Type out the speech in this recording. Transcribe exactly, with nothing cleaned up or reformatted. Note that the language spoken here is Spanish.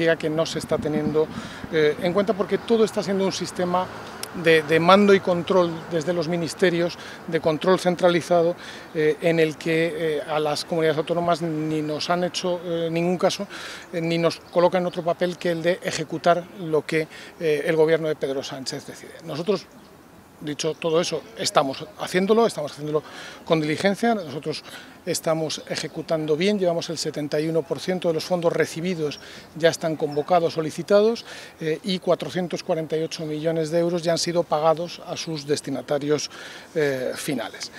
significa que no se está teniendo eh, en cuenta, porque todo está siendo un sistema De, de mando y control desde los ministerios, de control centralizado, eh, en el que eh, a las comunidades autónomas ni nos han hecho eh, ningún caso, eh, ni nos colocan en otro papel que el de ejecutar lo que eh, el gobierno de Pedro Sánchez decide. Nosotros, dicho todo eso, estamos haciéndolo, estamos haciéndolo con diligencia, nosotros estamos ejecutando bien, llevamos el setenta y uno por ciento de los fondos recibidos ya están convocados, solicitados, eh, y cuatrocientos cuarenta y ocho millones de euros ya han sido pagados a sus destinatarios eh, finales.